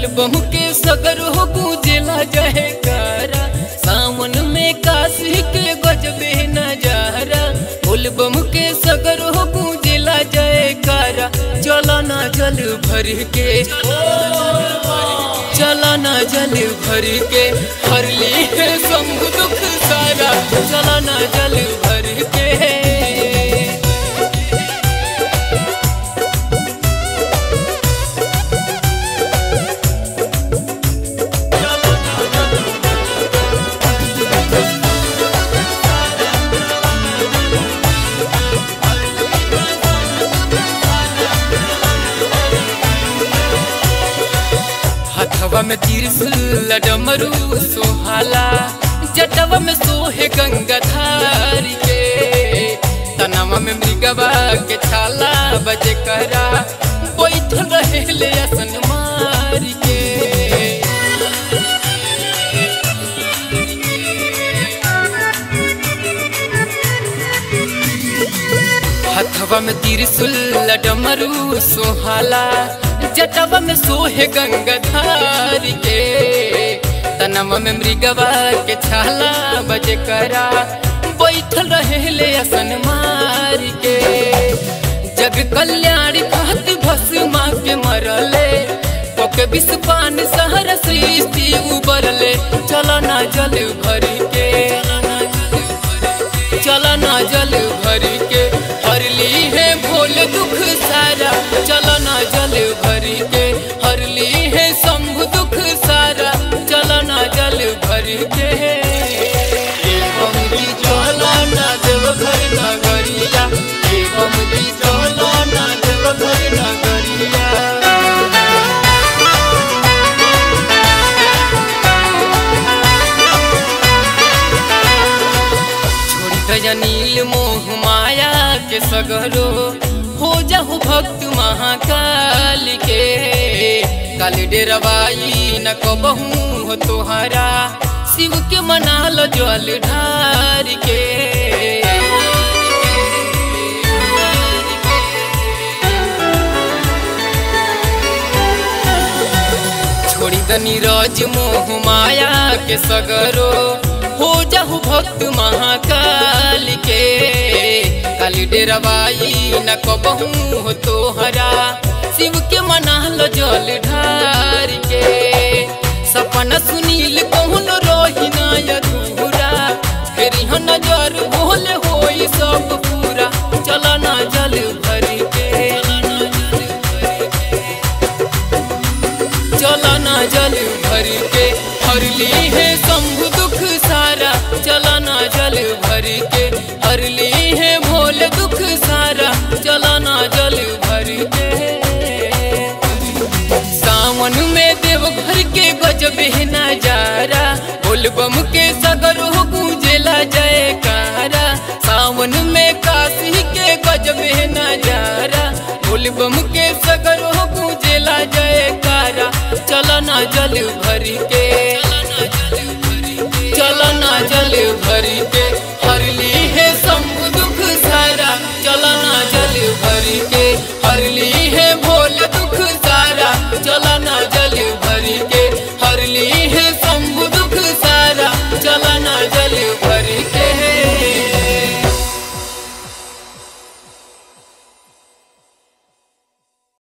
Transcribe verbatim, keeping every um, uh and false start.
बोलबम के सगर हो गूंजेला जयकारा, सावन में काशी के गजबे नजारा। बोलबम के सगर हो गूंजेला जयकारा, चला ना जल भर के, चला ना जल भर के, हर ली है संग दुख सारा, चला ना जल भर के। हथवा में त्रिशूल डमरू सोहाला, जटवा में सोहे गंगाधार के, तनवा में मृगवा के छाला बजे करा, बैठल रहेले आसन मार के। हथवा में त्रिशूल डमरू सोहाला, जटवा में सोहे गंगाधार के, तनवा में मृगवा के छाला बजे करा, बैठल रहेले आसन मार के। जग कल्याण कहत भस्मा के मरले, कोके विषपान सहर सृष्टि उबरले, चला ना जल भर के, चला ना जल भर के, हर ली है भोल दुख सारा, चला ना जल भर के, हर ली है शंभु दुख सारा, चला ना जल भर के। एवं जी चला ना देवघर नगरिया, एवं जी चला ना देवघर नगरिया। नील मोह माया के सगरो, हो जाहु भक्त महाकाल के, काल डेरवाई न कबहू हो तोहरा, शिव के मनाल जल ढार के। छोड़ी द नीरज मोह माया के सगरो, हो जाहु भक्त महाकाल के, काली डेरवाई न कबहू हो तोहरा, शिव के मनाल जल ढार के। सपना सुनील कौन रही ना अधूरा, फेरी नजर भोले होई सब पूरा, चला ना जल भर के, चला ना जल भर के, हर ली है शंभु दुख सारा, चला ना जल भर के, हर ली है भोले दुख सारा, चला ना जल भर के। सावन में देवघर के गजबे नजारा, बोलबम के सगर हो गूंजेला जयकारा, सावन में काशी के गजबे नजारा, बोलबम के सगर हो गूंजेला जयकारा, चला ना जल भर के, चला ना जल भर के।